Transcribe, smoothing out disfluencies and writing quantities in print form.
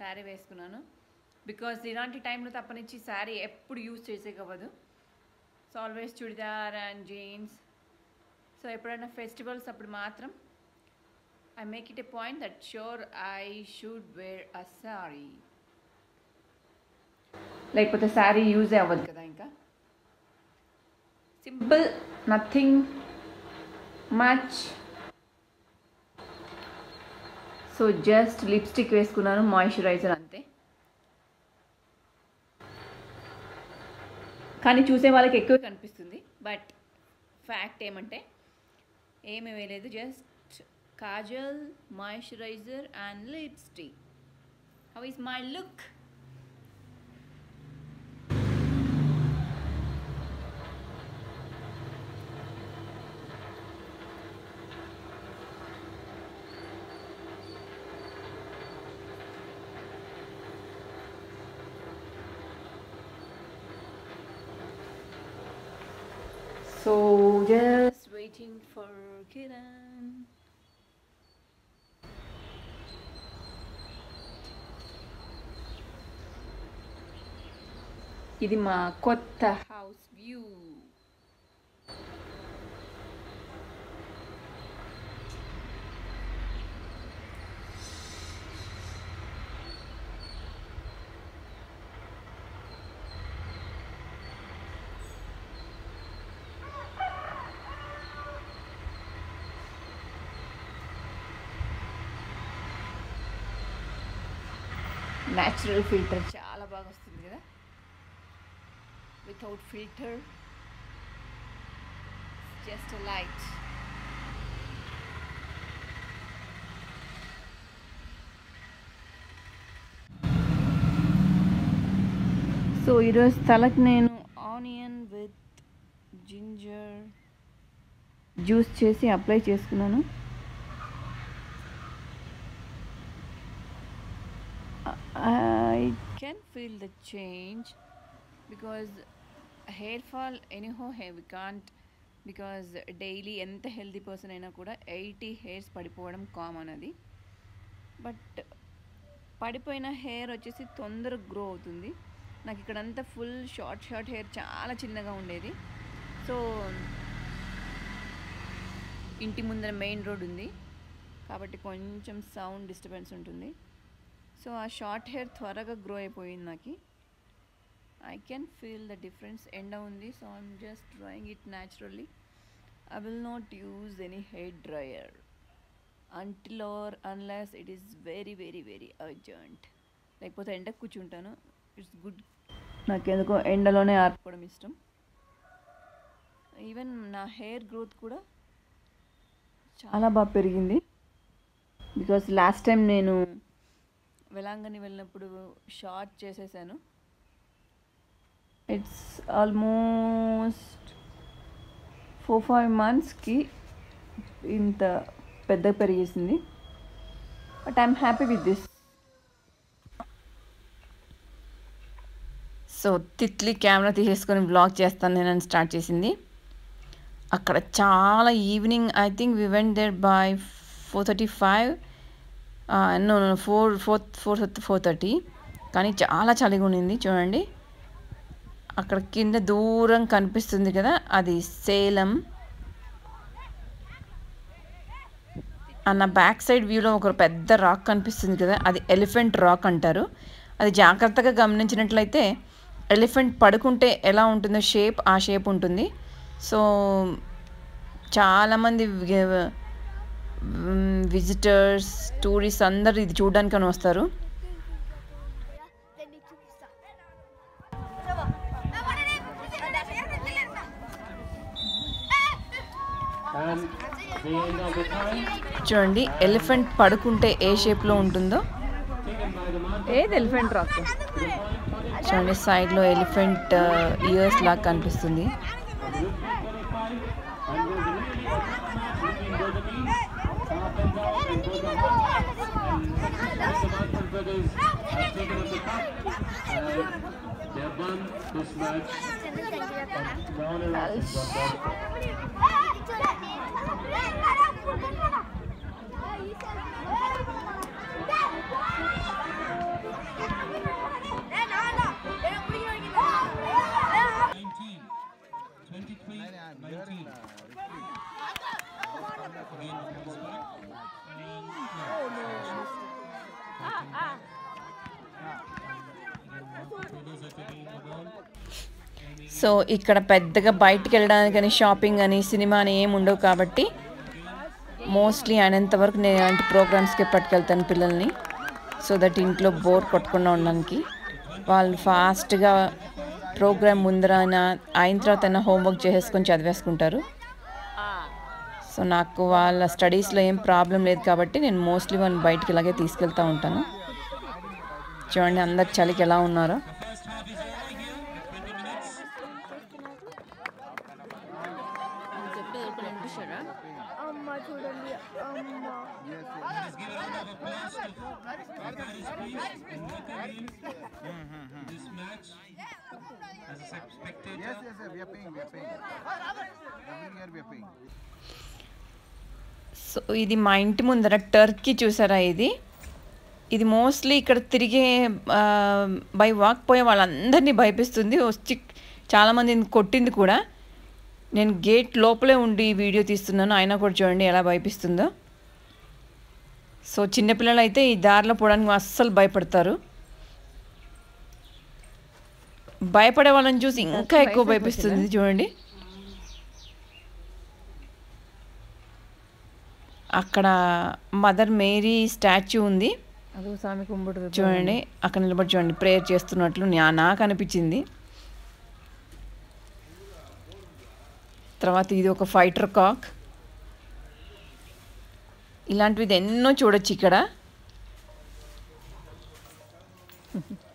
శారీ వేసుకున్నాను. బికాజ్ ఇలాంటి టైంలో తప్పనిచ్చి శారీ ఎప్పుడు యూజ్ చేసేకవ్వదు. So always churidar and jeans. So ఎప్పుడైనా ఫెస్టివల్స్ అప్పుడు మాత్రం I make it a point that sure I should wear a saree. లేకపోతే శారీ యూజ్ అవ్వదు కదా. ఇంకా simple, nothing much. So just lipstick వేసుకున్నాను, మాయిశ్చరైజర్ అంతే. కానీ చూసే వాళ్ళకి ఎక్కువ కనిపిస్తుంది. బట్ ఫ్యాక్ట్ ఏమంటే ఏమీ వేయలేదు, just kajal, moisturizer and lipstick. How is my look? So just waiting for Kiran. ఇది మా కొత్త హౌస్ వ్యూ. న్యాచురల్ ఫిల్టర్ చాలా బాగా వస్తుంది కదా. Without filter, just a light. So ఈరోజు తలకు నేను ఆనియన్ విత్ జింజర్ జ్యూస్ చేసి అప్లై చేసుకున్నాను. I can feel the change because hair fall anyhow we can't, because daily ఎంత హెల్తీ పర్సన్ అయినా కూడా 80 hairs పడిపోవడం కామన్. అది బట్ పడిపోయిన హెయిర్ వచ్చేసి తొందరగా గ్రో అవుతుంది. నాకు ఇక్కడంతా ఫుల్ షార్ట్ హెయిర్ చాలా చిన్నగా ఉండేది. సో ఇంటి ముందర మెయిన్ రోడ్ ఉంది కాబట్టి కొంచెం సౌండ్ డిస్టర్బెన్స్ ఉంటుంది. సో ఆ షార్ట్ హెయిర్ త్వరగా గ్రో అయిపోయింది నాకు. I can feel the difference. Enda undi, so I'm just drying it naturally. I will not use any hair dryer until or unless it is very very very urgent. లేకపోతే ఎండకు కూర్చుంటాను. It's good. నాకెందుకో ఎండలోనే ఆర్పుకోవడం ఇష్టం. Even నా hair growth కూడా చాలా బాగా పెరిగింది. బికాస్ లాస్ట్ టైం నేను వెలాంగని వెళ్ళినప్పుడు షార్ట్ చేసేసాను. ఇట్స్ ఆల్మోస్ట్ 4-5 monthsకి ఇంత పెద్ద పెరిగేసింది. But I'm happy with this. So Titli camera తీసేసుకొని బ్లాగ్ చేస్తాను నేను స్టార్ట్ చేసింది. అక్కడ చాలా evening, I think we went there by 4:35. No 4:30. కానీ చాలా చలిగా ఉండింది. చూడండి అక్కడ కింద దూరం కనిపిస్తుంది కదా, అది సేలం. నా బ్యాక్ సైడ్ వ్యూలో ఒక పెద్ద రాక్ కనిపిస్తుంది కదా, అది ఎలిఫెంట్ రాక్ అంటారు. అది జాగ్రత్తగా గమనించినట్లయితే ఎలిఫెంట్ పడుకుంటే ఎలా ఉంటుందో షేప్, ఆ షేప్ ఉంటుంది. సో చాలామంది విజిటర్స్, టూరిస్ట్ అందరు ఇది చూడడానికని వస్తారు. చూడండి ఎలిఫెంట్ పడుకుంటే ఏ షేప్లో ఉంటుందో. ఏది ఎలిఫెంట్ రాక్ చూడండి, సైడ్లో ఎలిఫెంట్ ఇయర్స్ లాగా కనిపిస్తుంది. సో ఇక్కడ పెద్దగా బయటికి వెళ్ళడానికి అని షాపింగ్ అని సినిమా అని ఏమి ఉండవు కాబట్టి మోస్ట్లీ అయినంత వరకు నేను ఇలాంటి ప్రోగ్రామ్స్కి పట్టుకెళ్తాను పిల్లల్ని. సో దట్ ఇంట్లో బోర్ కొట్టకుండా ఉండడానికి. వాళ్ళు ఫాస్ట్గా ప్రోగ్రామ్ ముందర అయిన తర్వాత హోంవర్క్ చేసేసుకొని చదివేసుకుంటారు. సో నాకు వాళ్ళ స్టడీస్లో ఏం ప్రాబ్లం లేదు కాబట్టి నేను మోస్ట్లీ వాళ్ళని బయటికి ఇలాగే తీసుకెళ్తూ ఉంటాను. చూడండి అందరు చలికి ఎలా ఉన్నారో. సో ఇది మా ఇంటి ముందర టర్కీ చూసారా, ఇది మోస్ట్లీ ఇక్కడ తిరిగే బై వాక్ పోయే వాళ్ళందరినీ భయపిస్తుంది. వచ్చి చాలామందిని కొట్టింది కూడా. నేను గేట్ లోపలే ఉండి వీడియో తీస్తున్నాను, అయినా కూడా చూడండి ఎలా భయపిస్తుందో. సో చిన్నపిల్లలు అయితే ఈ దారిలో పోవడానికి అస్సలు భయపడతారు. భయపడే వాళ్ళని చూసి ఇంకా ఎక్కువ భయపిస్తుంది. చూడండి అక్కడ మదర్ మేరీ స్టాచ్యూ ఉంది చూడండి, అక్కడ నిలబడి చూడండి ప్రేయర్ చేస్తున్నట్లు నాకు అనిపించింది. తర్వాత ఇది ఒక ఫైటర్ కాక్. ఇలాంటివి ఎన్నో చూడొచ్చు ఇక్కడ.